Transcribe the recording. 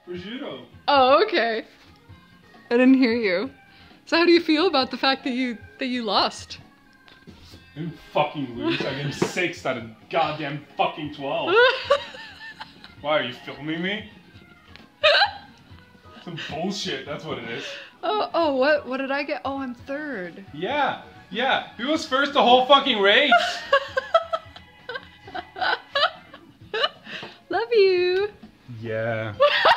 Prosciutto. Oh, okay. I didn't hear you. So how do you feel about the fact that you lost? I didn't fucking lose. I got 6 out of goddamn fucking 12. Why, are you filming me? Some bullshit, that's what it is. Oh, what did I get? Oh, I'm third. Yeah. Who was first the whole fucking race? Love you. Yeah.